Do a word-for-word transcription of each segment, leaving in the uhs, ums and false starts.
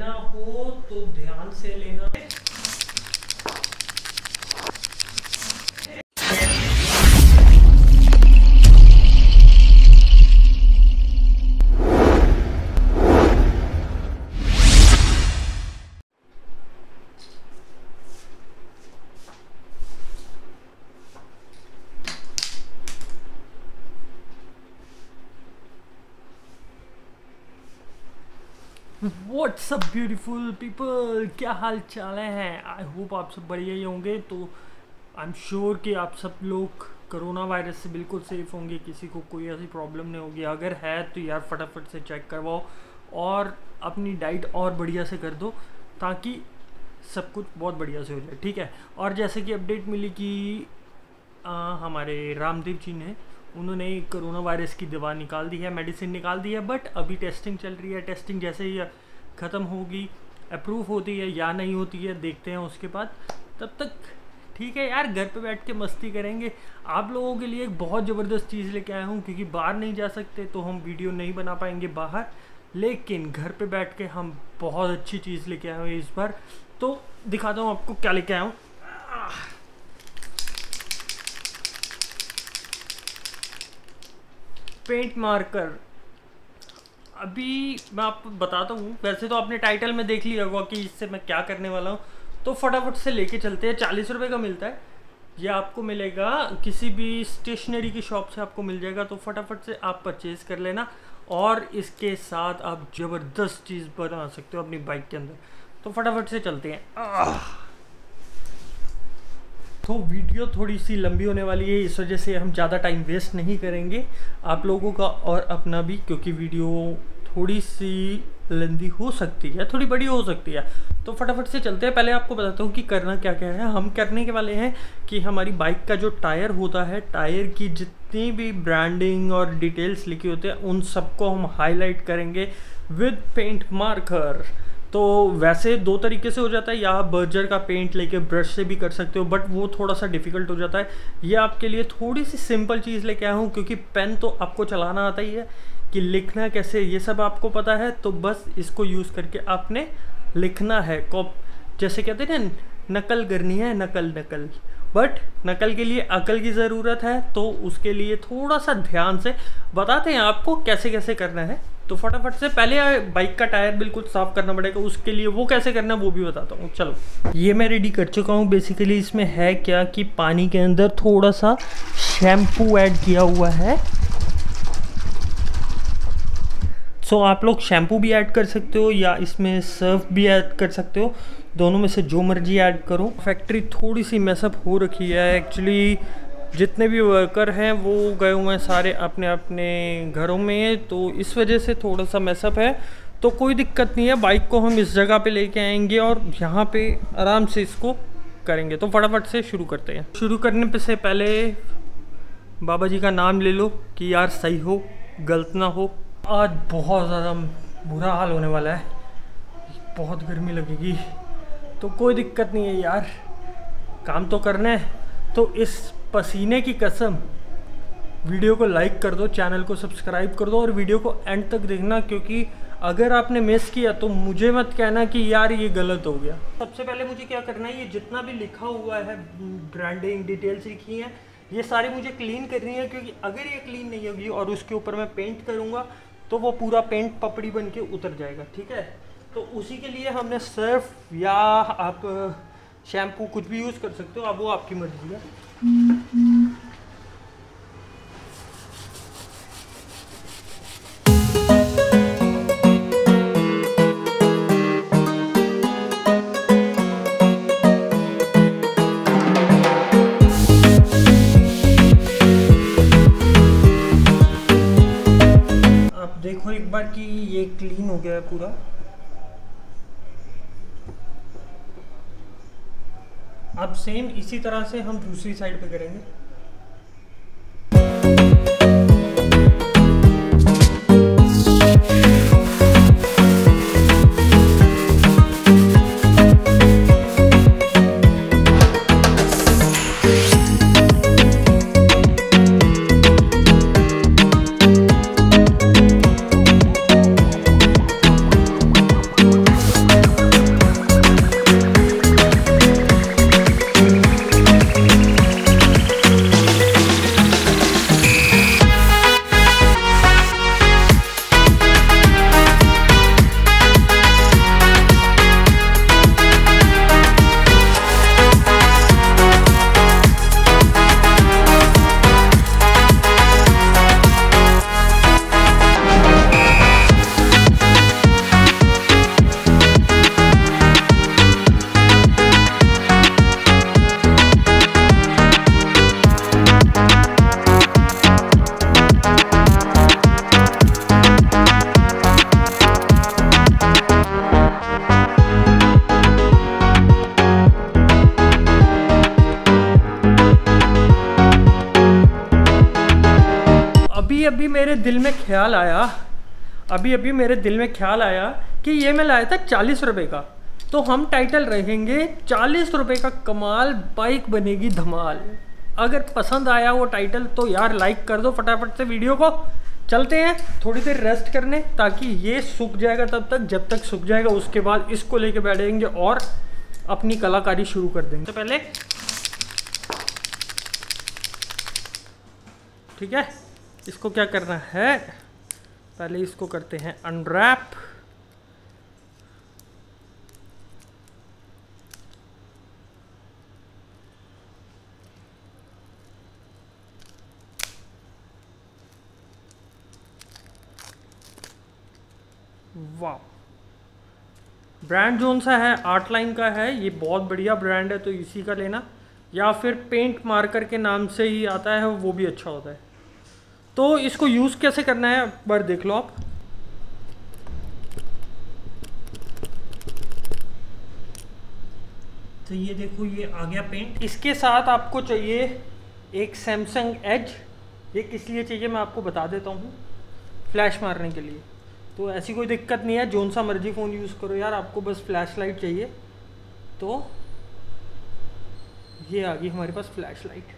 लेना हो तो ध्यान से लेना। व्हाट्स अप ब्यूटीफुल पीपल, क्या हाल चाल है। आई होप आप सब बढ़िया ही होंगे। तो आई एम श्योर कि आप सब लोग कोरोना वायरस से बिल्कुल सेफ होंगे, किसी को कोई ऐसी प्रॉब्लम नहीं होगी। अगर है तो यार फटाफट से चेक करवाओ और अपनी डाइट और बढ़िया से कर दो ताकि सब कुछ बहुत बढ़िया से हो जाए, ठीक है। और जैसे कि अपडेट मिली कि आ, हमारे रामदेव जी ने उन्होंने कोरोना वायरस की दवा निकाल दी है, मेडिसिन निकाल दी है, बट अभी टेस्टिंग चल रही है। टेस्टिंग जैसे ही ख़त्म होगी, अप्रूव होती है या नहीं होती है देखते हैं उसके बाद। तब तक ठीक है यार, घर पे बैठ के मस्ती करेंगे। आप लोगों के लिए एक बहुत ज़बरदस्त चीज़ लेके आया हूँ, क्योंकि बाहर नहीं जा सकते तो हम वीडियो नहीं बना पाएंगे बाहर, लेकिन घर पे बैठ के हम बहुत अच्छी चीज़ लेके आए हैं इस बार। तो दिखाता हूँ आपको क्या लेके आया हूँ। Paint marker. अभी मैं आपको बताता हूँ, वैसे तो आपने टाइटल में देख लिया होगा कि इससे मैं क्या करने वाला हूँ, तो फटाफट से लेके चलते हैं। चालीस रुपये का मिलता है ये, आपको मिलेगा किसी भी स्टेशनरी की शॉप से आपको मिल जाएगा। तो फटाफट से आप परचेज़ कर लेना और इसके साथ आप ज़बरदस्त चीज़ बना सकते हो अपनी बाइक के अंदर। तो फटाफट से चलते हैं। तो वीडियो थोड़ी सी लंबी होने वाली है, इस वजह से हम ज़्यादा टाइम वेस्ट नहीं करेंगे आप लोगों का और अपना भी, क्योंकि वीडियो थोड़ी सी लंबी हो सकती है, थोड़ी बड़ी हो सकती है। तो फटाफट से चलते हैं। पहले आपको बताता हूँ कि करना क्या क्या है। हम करने के वाले हैं कि हमारी बाइक का जो टायर होता है, टायर की जितनी भी ब्रांडिंग और डिटेल्स लिखी होती है उन सबको हम हाईलाइट करेंगे विद पेंट मार्कर। तो वैसे दो तरीके से हो जाता है, या आप बर्जर का पेंट लेके ब्रश से भी कर सकते हो, बट वो थोड़ा सा डिफ़िकल्ट हो जाता है। ये आपके लिए थोड़ी सी सिंपल चीज़ लेके आया हूँ, क्योंकि पेन तो आपको चलाना आता ही है, कि लिखना कैसे ये सब आपको पता है। तो बस इसको यूज़ करके आपने लिखना है। कॉप जैसे कहते हैं ना, नकल करनी है, नकल नकल बट नकल के लिए अकल की ज़रूरत है। तो उसके लिए थोड़ा सा ध्यान से बताते हैं आपको कैसे कैसे करना है। तो फटाफट से पहले बाइक का टायर बिल्कुल साफ़ करना पड़ेगा, उसके लिए वो कैसे करना है वो भी बताता हूँ। चलो, ये मैं रेडी कर चुका हूँ। बेसिकली इसमें है क्या कि पानी के अंदर थोड़ा सा शैम्पू ऐड किया हुआ है। सो so, आप लोग शैम्पू भी ऐड कर सकते हो या इसमें सर्फ भी ऐड कर सकते हो, दोनों में से जो मर्जी ऐड करो। फैक्ट्री थोड़ी सी मैसअप हो रखी है एक्चुअली, जितने भी वर्कर हैं वो गए हुए हैं सारे अपने अपने घरों में, तो इस वजह से थोड़ा सा मैसअप है। तो कोई दिक्कत नहीं है, बाइक को हम इस जगह पे लेके आएंगे और यहाँ पे आराम से इसको करेंगे। तो फटाफट से शुरू करते हैं। शुरू करने से पहले बाबा जी का नाम ले लो कि यार सही हो, गलत ना हो। आज बहुत ज़्यादा बुरा हाल होने वाला है, बहुत गर्मी लगेगी, तो कोई दिक्कत नहीं है यार, काम तो करना है। तो इस पसीने की कसम वीडियो को लाइक कर दो, चैनल को सब्सक्राइब कर दो और वीडियो को एंड तक देखना, क्योंकि अगर आपने मिस किया तो मुझे मत कहना कि यार ये गलत हो गया। सबसे पहले मुझे क्या करना है, ये जितना भी लिखा हुआ है, ब्रांडिंग डिटेल्स लिखी हैं, ये सारी मुझे क्लीन करनी है, क्योंकि अगर ये क्लीन नहीं होगी और उसके ऊपर मैं पेंट करूँगा तो वो पूरा पेंट पपड़ी बन के उतर जाएगा, ठीक है। तो उसी के लिए हमने सर्फ या आप शैम्पू कुछ भी यूज़ कर सकते हो, अब वो आपकी मर्जी है। आप देखो एक बार कि ये क्लीन हो गया है पूरा। अब सेम इसी तरह से हम दूसरी साइड पे करेंगे। मेरे दिल में ख्याल आया अभी अभी मेरे दिल में ख्याल आया कि ये मैं लाया था चालीस रुपये का, तो हम टाइटल रहेंगे चालीस रुपये का कमाल, बाइक बनेगी धमाल। अगर पसंद आया वो टाइटल तो यार लाइक कर दो फटाफट से वीडियो को। चलते हैं थोड़ी देर रेस्ट करने, ताकि ये सूख जाएगा तब तक, जब तक सूख जाएगा उसके बाद इसको लेके बैठेंगे और अपनी कलाकारी शुरू कर देंगे। तो पहले ठीक है, इसको क्या करना है, पहले इसको करते हैं अनरैप। वाह, ब्रांड जोन सा है, आर्ट लाइन का है, ये बहुत बढ़िया ब्रांड है, तो इसी का लेना, या फिर पेंट मार्कर के नाम से ही आता है, वो भी अच्छा होता है। तो इसको यूज़ कैसे करना है एक बार देख लो आप। तो ये देखो, ये आ गया पेंट। इसके साथ आपको चाहिए एक सैमसंग एज। ये किस लिए चाहिए मैं आपको बता देता हूँ, फ्लैश मारने के लिए। तो ऐसी कोई दिक्कत नहीं है, जोन सा मर्जी फ़ोन यूज़ करो यार, आपको बस फ्लैश लाइट चाहिए। तो ये आ गई हमारे पास फ्लैश लाइट।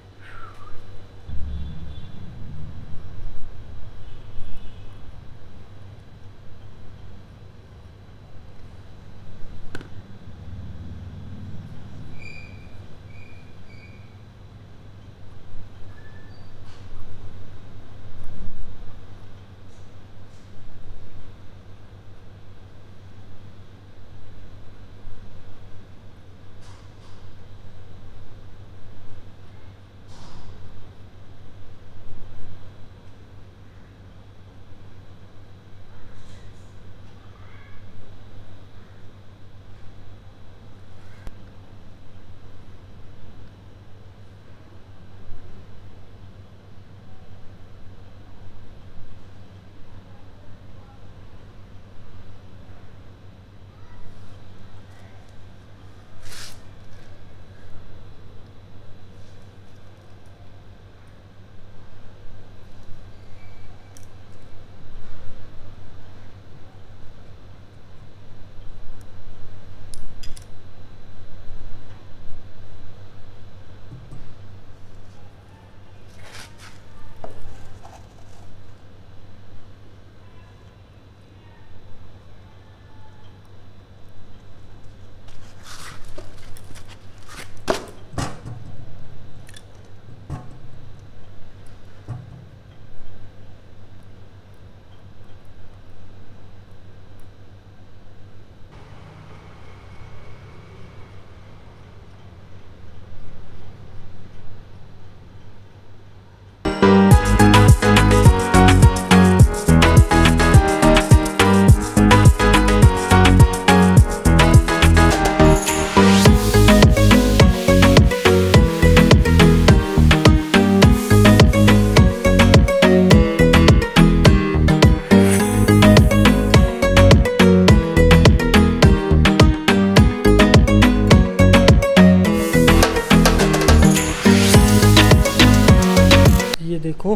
देखो,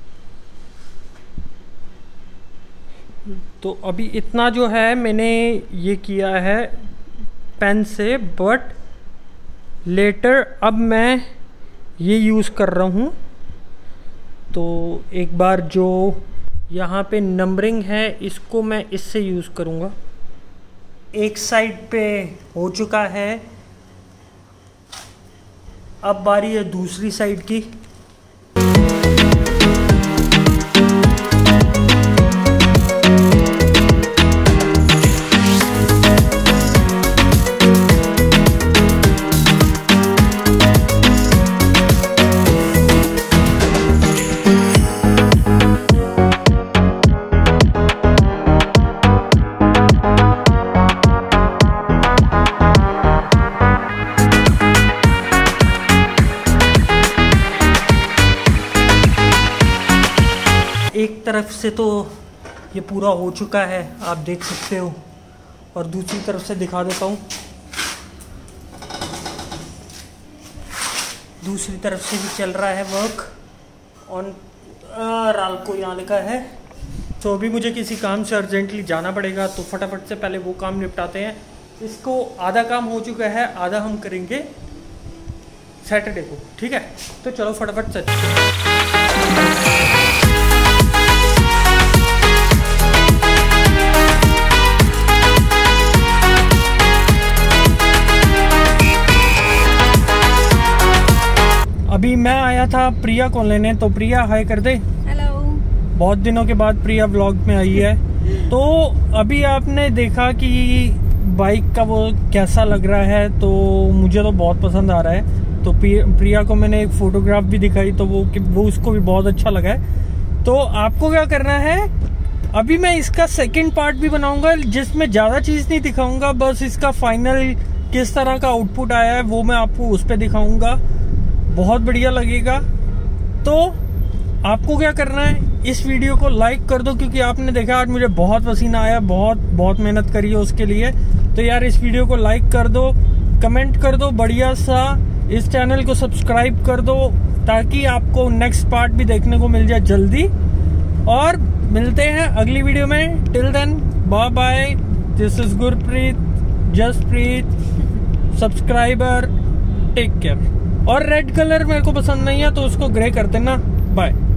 तो अभी इतना जो है मैंने ये किया है पेन से, बट लेटर अब मैं ये यूज़ कर रहा हूँ। तो एक बार जो यहाँ पे नंबरिंग है इसको मैं इससे यूज़ करूँगा। एक साइड पे हो चुका है, अब बारी है दूसरी साइड की। एक तरफ से तो ये पूरा हो चुका है, आप देख सकते हो, और दूसरी तरफ से दिखा देता हूँ। दूसरी तरफ से भी चल रहा है वर्क ऑन राल्को यहाँ लिखा है। तो अभी मुझे किसी काम से अर्जेंटली जाना पड़ेगा, तो फटाफट से पहले वो काम निपटाते हैं। इसको आधा काम हो चुका है, आधा हम करेंगे सैटरडे को, ठीक है। तो चलो फटाफट से। अभी मैं आया था प्रिया को लेने, तो प्रिया हाय कर दे। हेलो। बहुत दिनों के बाद प्रिया व्लॉग में आई है। तो अभी आपने देखा कि बाइक का वो कैसा लग रहा है, तो मुझे तो बहुत पसंद आ रहा है। तो प्रिया को मैंने एक फोटोग्राफ भी दिखाई, तो वो वो उसको भी बहुत अच्छा लगा है। तो आपको क्या करना है, अभी मैं इसका सेकंड पार्ट भी बनाऊंगा जिसमें ज़्यादा चीज़ नहीं दिखाऊंगा, बस इसका फाइनल किस तरह का आउटपुट आया है वो मैं आपको उस पर दिखाऊंगा। बहुत बढ़िया लगेगा। तो आपको क्या करना है, इस वीडियो को लाइक कर दो, क्योंकि आपने देखा आज मुझे बहुत पसीना आया, बहुत बहुत मेहनत करी है उसके लिए। तो यार इस वीडियो को लाइक कर दो, कमेंट कर दो बढ़िया सा, इस चैनल को सब्सक्राइब कर दो ताकि आपको नेक्स्ट पार्ट भी देखने को मिल जाए जल्दी। और मिलते हैं अगली वीडियो में। Till then bye bye. This is Gurpreet, Jaspreet, subscriber, take care. और रेड कलर मेरे को पसंद नहीं है तो उसको ग्रे कर देना। बाय।